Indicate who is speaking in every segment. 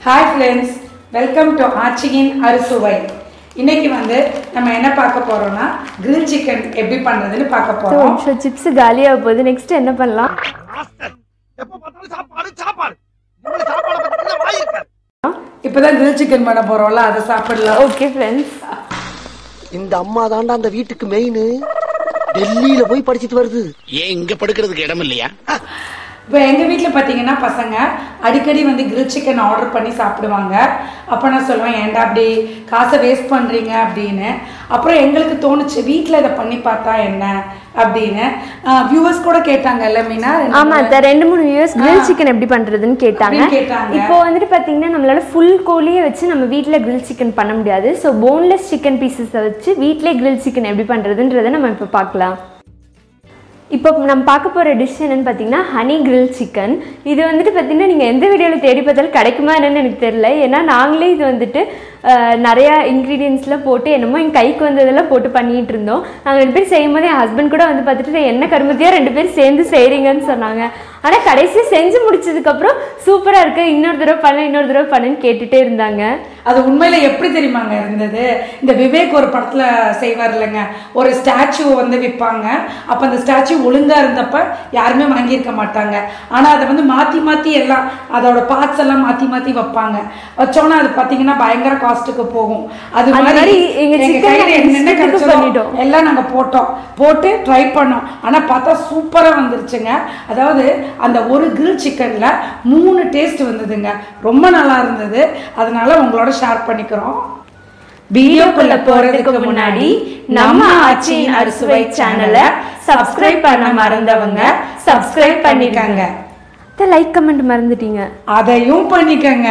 Speaker 1: Hi friends, welcome to ஆச்சியின் அறுசுவை. இன்னைக்கு வந்து நம்ம என்ன பார்க்க போறோம்னா grill chicken எப்படி பண்றதுன்னு பார்க்க போறோம்.
Speaker 2: சோ சிப்ஸ் காலியா போகுது. நெக்ஸ்ட் என்ன பண்ணலாம்?
Speaker 3: எப்ப பார்த்தாலும் சாப்பாடு. இந்த சாப்பாட பத்தி வாய் இருக்காது.
Speaker 1: இப்போதான் grill chicken பண்ண போறோம்ல அத சாப்பிடலாம்.
Speaker 2: Okay friends.
Speaker 4: இந்த அம்மா தாண்டா அந்த வீட்டுக்கு மெயின். டெல்லியில போய் படிச்சிட்டு வருது.
Speaker 3: ஏன் இங்க படுக்கிறதுக்கு இடம் இல்லையா?
Speaker 1: இப்போ எங்கள் வீட்டில் பார்த்தீங்கன்னா பசங்க அடிக்கடி வந்து கிரில் சிக்கன் ஆர்டர் பண்ணி சாப்பிடுவாங்க. அப்போ நான் சொல்லுவேன் ஏன்டா அப்படி காசை வேஸ்ட் பண்ணுறீங்க அப்படின்னு. அப்புறம் எங்களுக்கு தோணுச்சு வீட்டில் இதை பண்ணி பார்த்தா என்ன அப்படின்னு. வியூவர்ஸ் கூட கேட்டாங்கல்ல மீனா?
Speaker 2: ஆமா சார், 2-3 வியூவர்ஸ் கிரில் சிக்கன் எப்படி பண்றதுன்னு கேட்டாங்க. இப்போ வந்துட்டு பாத்தீங்கன்னா நம்மளால ஃபுல் கோழியை வச்சு நம்ம வீட்டில் கிரில் சிக்கன் பண்ண முடியாது. ஸோ போன்லெஸ் சிக்கன் பீசஸை வச்சு வீட்டிலே கிரில் சிக்கன் எப்படி பண்றதுன்றதை நம்ம இப்போ பார்க்கலாம். இப்போ நம்ம பார்க்க போகிற டிஷ் என்னென்னு பார்த்தீங்கன்னா ஹனி கிரில் சிக்கன். இது வந்துட்டு பார்த்தீங்கன்னா நீங்கள் எந்த வீடியோவில் தேடி பார்த்தாலும் கிடைக்குமா என்னன்னு எனக்கு தெரியல. ஏன்னா நாங்களே இது வந்துட்டு நிறையா இன்க்ரீடியன்ஸ்லாம் போட்டு என்னமோ எங்கள் கைக்கு வந்ததெல்லாம் போட்டு பண்ணிகிட்டு இருந்தோம். நாங்கள் 2 பேர் செய்யும் போது என் ஹஸ்பண்ட் கூட வந்து பார்த்துட்டு என்ன கருமத்தையாக 2 பேர் சேர்ந்து செய்கிறீங்கன்னு சொன்னாங்க. ஆனால் கடைசியாக செஞ்சு முடிச்சதுக்கப்புறம் சூப்பராக இருக்குது, இன்னொரு தடவை பண்ணுன்னு கேட்டுகிட்டே இருந்தாங்க.
Speaker 1: அது உண்மையில எப்படி தெரியுமாங்க இருந்தது? இந்த விவேக் ஒரு படத்துல செய்வார் இல்லைங்க, ஒரு ஸ்டாச்சு வந்து விற்பாங்க. அப்போ அந்த ஸ்டாச்சு ஒழுங்கா இருந்தப்ப யாருமே வாங்கியிருக்க மாட்டாங்க. ஆனால் அதை வந்து மாற்றி எல்லாம் அதோட பார்ட்ஸ் எல்லாம் மாற்றி வைப்பாங்க. வச்சோன்னா அது பார்த்தீங்கன்னா பயங்கர காஸ்ட்டுக்கு போகும். அது மாதிரி எங்கள் கையில் என்னென்ன கிடைச்சதோ எல்லாம் நாங்கள் போட்டு ட்ரை பண்ணோம். ஆனால் பார்த்தா சூப்பராக வந்துருச்சுங்க. அதாவது அந்த ஒரு கிரில் சிக்கனில் 3 டேஸ்ட் வந்ததுங்க. ரொம்ப நல்லா இருந்தது. அதனால உங்களோட ஷேர் பண்ணிக்கிறோம். வீடியோக்குள்ள போறதுக்கு முன்னாடி நம்ம ஆச்சியின் அறுசுவை சேனலை சப்ஸ்கிரைப் பண்ண மறந்தவங்க சப்ஸ்கிரைப் பண்ணிக்கங்க.
Speaker 2: லைக் கமெண்ட் மறந்துட்டீங்க,
Speaker 1: அதையும் பண்ணிக்கங்க.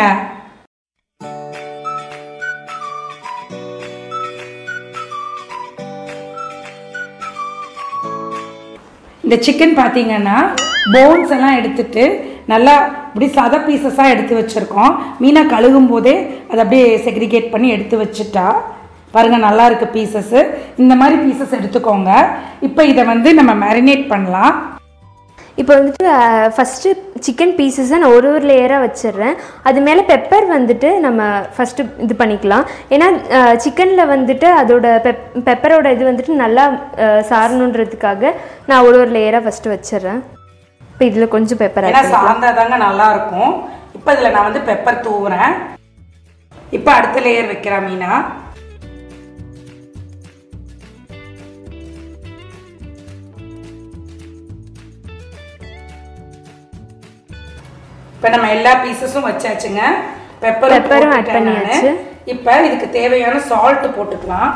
Speaker 1: இந்த சிக்கன் பார்த்தீங்கன்னா போன்ஸ் எல்லாம் எடுத்துட்டு நல்லா இப்படி சத பீசஸாக எடுத்து வச்சுருக்கோம். மீனை கழுகும் போதே அதை அப்படியே செக்ரிகேட் பண்ணி எடுத்து வச்சுட்டா பாருங்கள், நல்லா இருக்குது பீசஸ்ஸு. இந்த மாதிரி பீசஸ் எடுத்துக்கோங்க. இப்போ இதை வந்து நம்ம மேரினேட் பண்ணலாம்.
Speaker 2: இப்போ வந்துட்டு ஃபஸ்ட்டு சிக்கன் பீசஸை நான் ஒரு லேயராக வச்சிடுறேன். அது மேலே பெப்பர் வந்துட்டு நம்ம ஃபஸ்ட்டு இது பண்ணிக்கலாம். ஏன்னா சிக்கனில் வந்துட்டு அதோட பெப்பரோட இது வந்துட்டு நல்லா சாரணுன்றதுக்காக நான் ஒரு லேயராக ஃபஸ்ட்டு வச்சிடுறேன். இப்போ இதில் கொஞ்சம் பெப்பர்
Speaker 1: சார்ந்தாதாங்க நல்லா இருக்கும். இப்போ இதில் நான் வந்து பெப்பர் தூவுறேன். இப்போ அடுத்த லேயர் வைக்கிறேன் மீனா. இப்போ நம்ம எல்லா பீசஸும் வச்சாச்சுங்க. பெப்பரும் ஆட் பண்ணியாச்சு. இப்போ இதுக்கு தேவையான சால்ட் போட்டுக்கலாம்.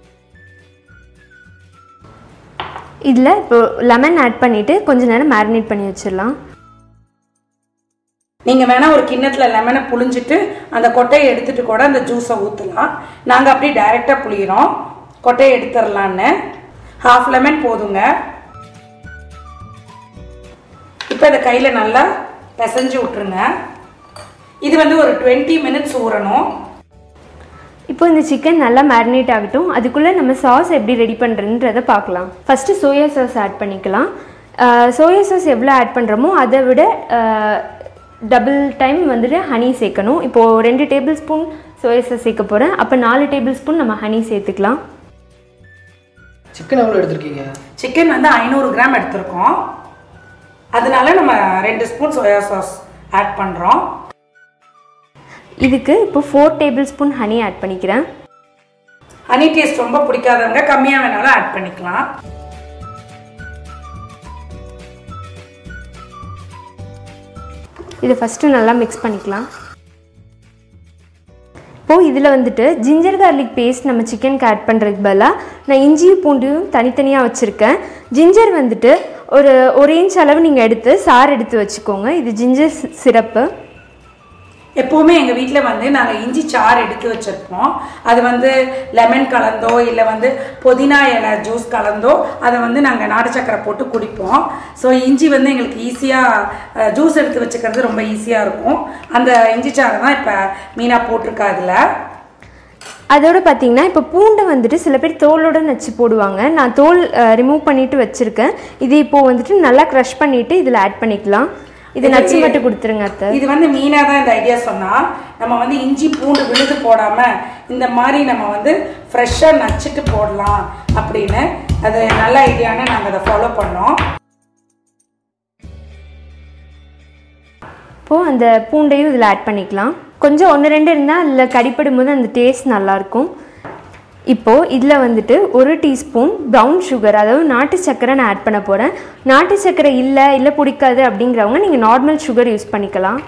Speaker 2: இதில் இப்போ லெமன் ஆட் பண்ணிவிட்டு கொஞ்சம் நேரம் மேரினேட் பண்ணி வச்சிடலாம்.
Speaker 1: நீங்கள் வேணால் ஒரு கிண்ணத்தில் லெமனை புழிஞ்சிட்டு அந்த கொட்டையை எடுத்துகிட்டு கூட அந்த ஜூஸை ஊற்றலாம். நாங்கள் அப்படியே டைரெக்டாக புளிகிறோம். கொட்டையை எடுத்துடலான்னு 1/2 லெமன் போதுங்க. இப்போ இதை கையில் நல்லா பிசைஞ்சு விட்டுருங்க. இது வந்து ஒரு 20 மினிட்ஸ் ஊறணும்.
Speaker 2: இப்போ இந்த சிக்கன் நல்லா மேரினேட் ஆகட்டும். அதுக்குள்ளே நம்ம சாஸ் எப்படி ரெடி பண்ணுறதுன்றதை பார்க்கலாம். ஃபஸ்ட்டு சோயா சாஸ் ஆட் பண்ணிக்கலாம். சோயா சாஸ் எவ்வளோ ஆட் பண்ணுறோமோ அதை விட டபுள் டைம் வந்துட்டு ஹனி சேர்க்கணும். இப்போது 2 டேபிள் ஸ்பூன் சோயா சாஸ் சேர்க்க போகிறேன். அப்போ 4 டேபிள் ஸ்பூன் நம்ம ஹனி சேர்த்துக்கலாம்.
Speaker 4: சிக்கன் எவ்வளோ எடுத்துருக்கீங்க?
Speaker 1: சிக்கன் வந்து 500 கிராம் எடுத்திருக்கோம். அதனால நம்ம 2 ஸ்பூன் சோயா சாஸ் ஆட் பண்ணுறோம்.
Speaker 2: இதுக்கு இப்போ 4 டேபிள் ஸ்பூன் ஹனி ஆட் பண்ணிக்கிறேன்.
Speaker 1: ஹனி டேஸ்ட் ரொம்ப பிடிக்காதவங்க கம்மியாக வேணாலும் ஆட் பண்ணிக்கலாம்.
Speaker 2: இதை ஃபஸ்ட்டு நல்லா மிக்ஸ் பண்ணிக்கலாம். இப்போது இதில் வந்துட்டு ஜிஞ்சர் கார்லிக் பேஸ்ட் நம்ம சிக்கனுக்கு ஆட் பண்ணுறதுக்கு பதிலாக நான் இஞ்சியும் பூண்டையும் தனித்தனியாக வச்சுருக்கேன். ஜிஞ்சர் வந்துட்டு ஒரு 1 இன்ச் அளவு நீங்கள் எடுத்து சாறு எடுத்து வச்சுக்கோங்க. இது ஜிஞ்சர் சிரப்பு.
Speaker 1: எப்போவுமே எங்கள் வீட்டில் வந்து நாங்கள் இஞ்சி சாறு எடுத்து வச்சுருப்போம். அது வந்து லெமன் கலந்தோ இல்லை வந்து புதினா இலை ஜூஸ் கலந்தோ அதை வந்து நாங்கள் நாட்டு சக்கரை போட்டு குடிப்போம். ஸோ இஞ்சி வந்து எங்களுக்கு ஈஸியாக ஜூஸ் எடுத்து வச்சுக்கிறது ரொம்ப ஈஸியாக இருக்கும். அந்த இஞ்சி சாறு தான் இப்போ மீனாக போட்டிருக்கா அதில்.
Speaker 2: அதோடு பார்த்திங்கன்னா இப்போ பூண்டை வந்துட்டு சில பேர் தோலோடு நச்சு போடுவாங்க. நான் தோல் ரிமூவ் பண்ணிவிட்டு வச்சுருக்கேன். இது இப்போது வந்துட்டு நல்லா க்ரஷ் பண்ணிவிட்டு இதில் ஆட் பண்ணிக்கலாம். இது நச்சு மட்டும் கொடுத்துருங்க அத்தை.
Speaker 1: இது வந்து மீனா தான் இந்த ஐடியா சொன்னா, நம்ம வந்து இஞ்சி பூண்டு விழுது போடாம இந்த மாதிரி நம்ம வந்து ஃப்ரெஷ்ஷா நச்சுட்டு போடலாம் அப்படின்னு. அது நல்ல ஐடியான்னு நாங்கள் அதை ஃபாலோ பண்ணோம்.
Speaker 2: இப்போது அந்த பூண்டையும் இதில் ஆட் பண்ணிக்கலாம். கொஞ்சம் 1-2 இருந்தால் அதில் கடிப்படும் போது அந்த டேஸ்ட் நல்லாயிருக்கும். இப்போது இதில் வந்துட்டு 1 டீஸ்பூன் ப்ரௌன் சுகர், அதாவது நாட்டு சர்க்கரை நான் ஆட் பண்ண போகிறேன். நாட்டு சர்க்கரை இல்லை பிடிக்காது அப்படிங்கிறவங்க நீங்கள் நார்மல் சுகர் யூஸ் பண்ணிக்கலாம்.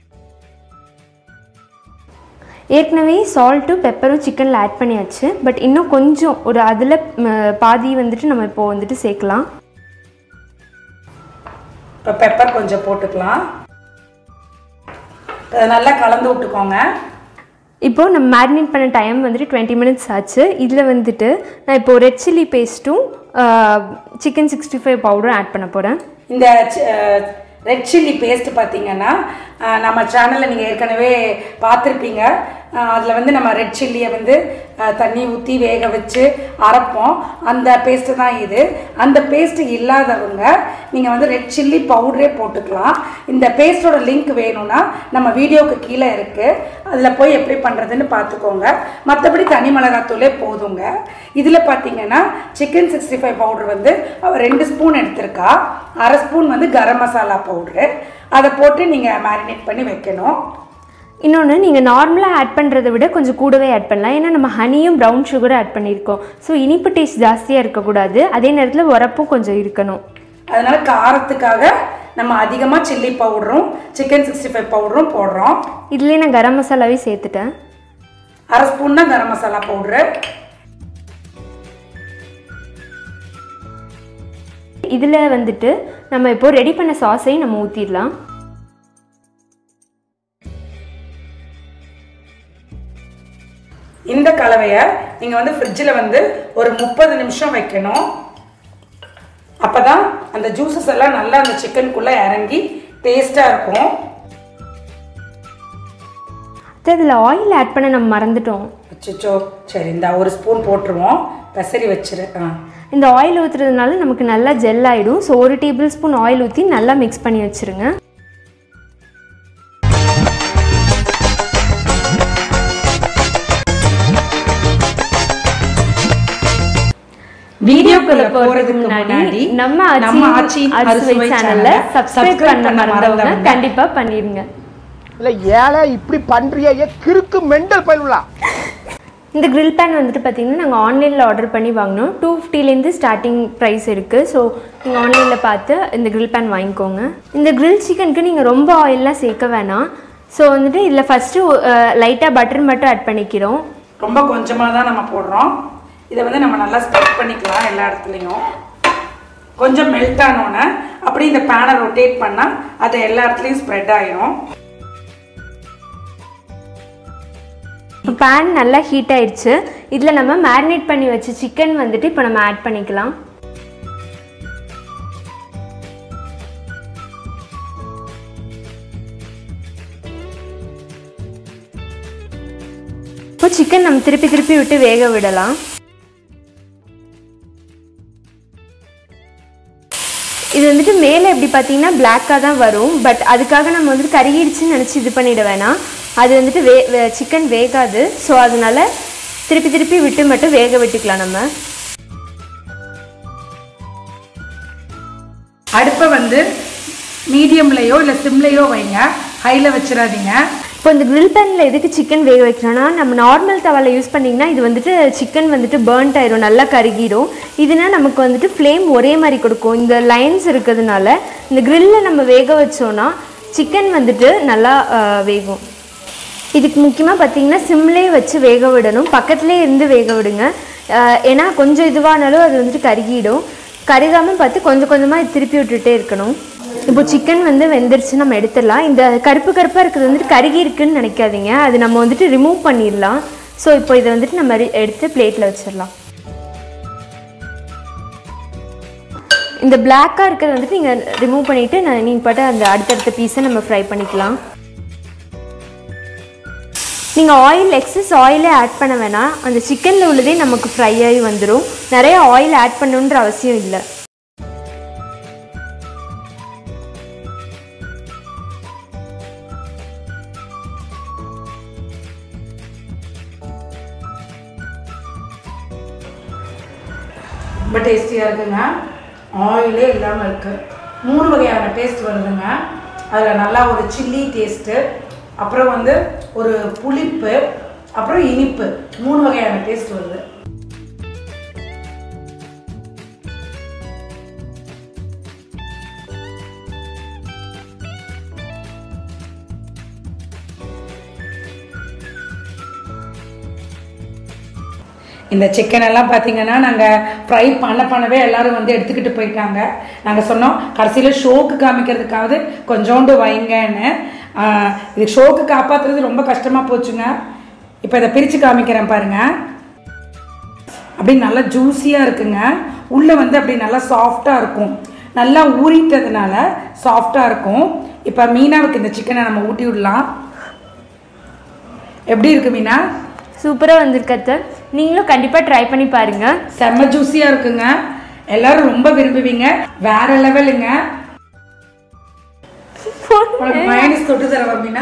Speaker 2: ஏற்கனவே சால்ட்டும் பெப்பரும் சிக்கனில் ஆட் பண்ணியாச்சு. பட் இன்னும் கொஞ்சம் ஒரு அதில் பாதி வந்துட்டு நம்ம இப்போது வந்துட்டு சேர்க்கலாம்.
Speaker 1: இப்போ பெப்பர் கொஞ்சம் போட்டுக்கலாம். நல்லா கலந்து விட்டுக்கோங்க.
Speaker 2: இப்போது நம்ம மேரினேட் பண்ண டைம் வந்துட்டு 20 மினிட்ஸ் ஆச்சு. இதில் வந்துட்டு நான் இப்போது ரெட் சில்லி பேஸ்ட்டும் சிக்கன் 65 பவுடரும் ஆட் பண்ண போகிறேன்.
Speaker 1: இந்த ரெட் சில்லி பேஸ்ட் பார்த்தீங்கன்னா நம்ம சேனலில் நீங்கள் ஏற்கனவே பார்த்துருப்பீங்க. அதில் வந்து நம்ம ரெட் சில்லியை வந்து தண்ணி ஊற்றி வேக வச்சு அரைப்போம். அந்த பேஸ்ட்டு தான் இது. அந்த பேஸ்ட்டு இல்லாதவங்க நீங்கள் வந்து ரெட் சில்லி பவுடரே போட்டுக்கலாம். இந்த பேஸ்ட்டோட லிங்க் வேணும்னா நம்ம வீடியோவுக்கு கீழே இருக்குது, அதில் போய் எப்படி பண்ணுறதுன்னு பார்த்துக்கோங்க. மற்றபடி தனி மிளகாத்தூளே போதுங்க. இதில் பார்த்தீங்கன்னா சிக்கன் 65 பவுடர் வந்து 2 ஸ்பூன் எடுத்திருக்கா. 1/2 ஸ்பூன் வந்து கரம் மசாலா பவுட்ரு, அதை போட்டு நீங்கள் மேரினேட் பண்ணி வைக்கணும்.
Speaker 2: இன்னொன்று, நீங்கள் நார்மலாக ஆட் பண்ணுறதை விட கொஞ்சம் கூடவே ஆட் பண்ணலாம். ஏன்னா நம்ம ஹனியும் ப்ரௌன் சுகரும் ஆட் பண்ணியிருக்கோம். ஸோ இனிப்பு டேஸ்ட் ஜாஸ்தியாக இருக்கக்கூடாது, அதே நேரத்தில் உரப்பும் கொஞ்சம் இருக்கணும்.
Speaker 1: அதனால் காரத்துக்காக நம்ம அதிகமாக சில்லி பவுடரும் சிக்கன் 65 பவுடரும் போடுறோம்.
Speaker 2: இதுலேயே நான் கரம் மசாலாவே சேர்த்துட்டேன்.
Speaker 1: 1/2 ஸ்பூன் தான் கரம் மசாலா பவுட்ரு.
Speaker 2: இதில் வந்துட்டு நம்ம இப்போ ரெடி பண்ண சாஸையும் நம்ம ஊற்றிடலாம்.
Speaker 1: இந்த கலவையை நீங்கள் வந்து ஃப்ரிட்ஜில் வந்து ஒரு 30 நிமிஷம் வைக்கணும். அப்போ தான் அந்த ஜூஸஸ் எல்லாம் நல்லா அந்த சிக்கனுக்குள்ளே இறங்கி டேஸ்ட்டாக இருக்கும்.
Speaker 2: இதில் ஆயில் ஆட் பண்ண நம்ம மறந்துட்டோம்.
Speaker 1: அச்சோ, சரி இந்த 1 ஸ்பூன் போட்டுருவோம். பெசரி வச்சிரு.
Speaker 2: இந்த ஆயில் ஊற்றுறதுனால நமக்கு நல்லா ஜெல் ஆகிடும். ஸோ 1 டேபிள் ஸ்பூன் ஆயில் ஊற்றி நல்லா மிக்ஸ் பண்ணி வச்சுருங்க. வீடியோக்குள்ள போறதுக்கு முன்னாடி நம்ம ஆச்சி அறுசுவை சேனலை சப்ஸ்கிரைப் பண்ண மறந்தவங்க கண்டிப்பா பண்ணிருங்க.
Speaker 3: இல்ல ஏழை இப்படி பண்றியே கிறுக்கு மெண்டல் பயிலுலா.
Speaker 2: இந்த grill pan வந்துட்டு பார்த்தீங்கன்னா நாங்கள் ஆன்லைனில் ஆர்டர் பண்ணி வாங்கினோம். 250லேருந்து ஸ்டார்டிங் ப்ரைஸ் இருக்குது. ஸோ நீங்கள் ஆன்லைனில் பார்த்து இந்த grill pan வாங்கிக்கோங்க. இந்த grill சிக்கனுக்கு நீங்கள் ரொம்ப ஆயிலெலாம் சேர்க்க வேணாம். ஸோ வந்துட்டு இதில் ஃபஸ்ட்டு லைட்டாக பட்டர் மட்டும் ஆட் பண்ணிக்கிறோம்.
Speaker 1: ரொம்ப கொஞ்சமாக தான் நம்ம போடுறோம். இதை வந்து நம்ம நல்லா ஸ்ப்ரெட் பண்ணிக்கலாம் எல்லா இடத்துலையும். கொஞ்சம் மெல்ட் ஆனோன்னே அப்படி இந்த பேனை ரொட்டேட் பண்ணால் அது எல்லா இடத்துலையும் ஸ்ப்ரெட் ஆகிடும்.
Speaker 2: இப்போ பேன் நல்லா ஹீட் ஆயிடுச்சு. இதில் நம்ம மேரினேட் பண்ணி வச்ச சிக்கன் வந்துட்டு இப்போ நம்ம ஆட் பண்ணிக்கலாம். இப்போ சிக்கன் நம்ம திருப்பி திருப்பி விட்டு வேக விடலாம். இது வந்துட்டு மேலே எப்படி பார்த்தீங்கன்னா பிளாக்காக தான் வரும். பட் அதுக்காக நம்ம வந்துட்டு கருகிடுச்சுன்னு நினச்சி இது பண்ணிட வேணாம். அது வந்துட்டு சிக்கன் வேகாது. ஸோ அதனால திருப்பி திருப்பி விட்டு மட்டும் வேக விட்டுக்கலாம். நம்ம
Speaker 1: அடுப்பை வந்து மீடியம்லையோ இல்லை சிம்லையோ வைங்க, ஹையில் வச்சிடாதீங்க.
Speaker 2: இப்போ இந்த grill panல எதுக்கு சிக்கன் வேக வைக்கிறோன்னா, நம்ம நார்மல் தவாவில் யூஸ் பண்ணிங்கன்னா இது வந்துட்டு சிக்கன் வந்துட்டு பேர்ன்ட் ஆயிரும், நல்லா கருகிடும். இதுனா நமக்கு வந்துட்டு ஃப்ளேம் ஒரே மாதிரி கொடுக்கும். இந்த லைன்ஸ் இருக்கிறதுனால இந்த கிரில்லில் நம்ம வேக வச்சோன்னா சிக்கன் வந்துட்டு நல்லா வேகும். இதுக்கு முக்கியமாக பார்த்தீங்கன்னா சிம்லேயே வச்சு வேக விடணும், பக்கத்துலேயே இருந்து வேக விடுங்க. ஏன்னா கொஞ்சம் இதுவானாலும் அது வந்துட்டு கருகிடும். கருகாமல் பார்த்து கொஞ்சம் கொஞ்சமாக திருப்பி விட்டுட்டே இருக்கணும். இப்போ சிக்கன் வந்து வெந்துருச்சு, நம்ம எடுத்துடலாம். இந்த கருப்பு கருப்பாக இருக்கிறது வந்துட்டு கருகி இருக்குன்னு நினைக்காதீங்க, அது நம்ம வந்துட்டு ரிமூவ் பண்ணிடலாம். ஸோ இப்போ இதை வந்துட்டு நம்ம எடுத்து பிளேட்டில் வச்சிடலாம். இந்த பிளாக்காக இருக்கிறது வந்துட்டு நீங்கள் ரிமூவ் பண்ணிவிட்டு நீங்கள் பாட்டு அந்த அடுத்தடுத்த பீஸை நம்ம ஃப்ரை பண்ணிக்கலாம். நீங்கள் ஆயில் எக்ஸஸ் ஆயிலே ஆட் பண்ண வேணாம், அந்த சிக்கனில் உள்ளதே நமக்கு ஃப்ரை ஆகி வந்துடும். நிறைய ஆயில் ஆட் பண்ணணுன்ற அவசியம் இல்லை.
Speaker 1: ரொம்ப டேஸ்டியாக இருக்குங்க. ஆயிலே இல்லாமல் இருக்குது. 3 வகையான டேஸ்ட் வருதுங்க. அதில் நல்லா ஒரு சில்லி டேஸ்ட்டு, அப்புறம் வந்து ஒரு புளிப்பு, அப்புறம் இனிப்பு, 3 வகையான டேஸ்ட் வருது. இந்த சிக்கன் எல்லாம் பார்த்தீங்கன்னா நாங்கள் ஃப்ரை பண்ணவே எல்லாரும் வந்து எடுத்துக்கிட்டு போயிட்டாங்க. நாங்கள் சொன்னோம் கடைசியில் ஷோக்கு காமிக்கிறதுக்காவது கொஞ்சோண்டு வைங்கன்னு. இது ஷோக்கு காப்பாற்றுறது ரொம்ப கஷ்டமாக போச்சுங்க. இப்போ இதை பிரித்து காமிக்கிறேன் பாருங்கள். அப்படி நல்லா ஜூஸியாக இருக்குங்க. உள்ளே வந்து அப்படி நல்லா சாஃப்டாக இருக்கும். நல்லா ஊறிட்டதுனால சாஃப்டாக இருக்கும். இப்போ மீனாவுக்கு இந்த சிக்கனை நம்ம ஊட்டி விடலாம். எப்படி இருக்கு மீனா?
Speaker 2: சூப்பராக வந்திருக்கத்த. நீங்களும் கண்டிப்பாக ட்ரை பண்ணி பாருங்க.
Speaker 1: செம்ம ஜூஸியாக இருக்குங்க. எல்லாரும் ரொம்ப விரும்புவீங்க. வேற லெவலுங்க. மைனஸ் தொட்டு தர மீனா.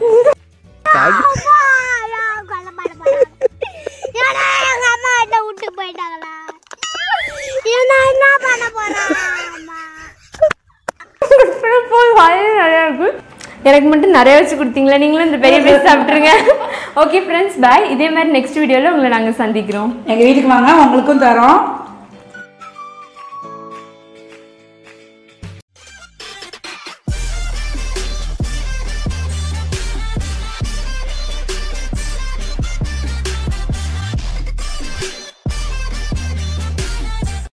Speaker 2: எனக்கு மட்டும் நிறைய வச்சு கொடுத்தீங்களா? நீங்களும் இந்த பெரிய பீஸ் சாப்பிட்ருங்க. Okay friends, bye. இதே மாதிரி நெக்ஸ்ட் வீடியோவில் உங்களை நாங்கள் சந்திக்கிறோம்.
Speaker 1: எங்கள் வீட்டுக்கு வாங்க, உங்களுக்கும் தரோம்.